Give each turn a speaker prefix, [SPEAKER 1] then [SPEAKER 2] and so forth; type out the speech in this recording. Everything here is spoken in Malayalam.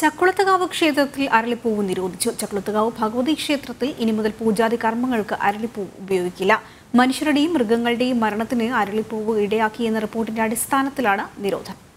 [SPEAKER 1] Chakulathukavu ക്ഷേത്രത്തിൽ അരളിപ്പൂവ് നിരോധിച്ചു. Chakulathukavu ഭഗവതി ക്ഷേത്രത്തിൽ ഇനി മുതൽ പൂജാതി കർമ്മങ്ങൾക്ക് അരളിപ്പൂവ് ഉപയോഗിക്കില്ല. മനുഷ്യരുടെയും മൃഗങ്ങളുടെയും മരണത്തിന് അരളിപ്പൂവ് ഇടയാക്കിയെന്ന റിപ്പോർട്ടിന്റെ അടിസ്ഥാനത്തിലാണ് നിരോധനം.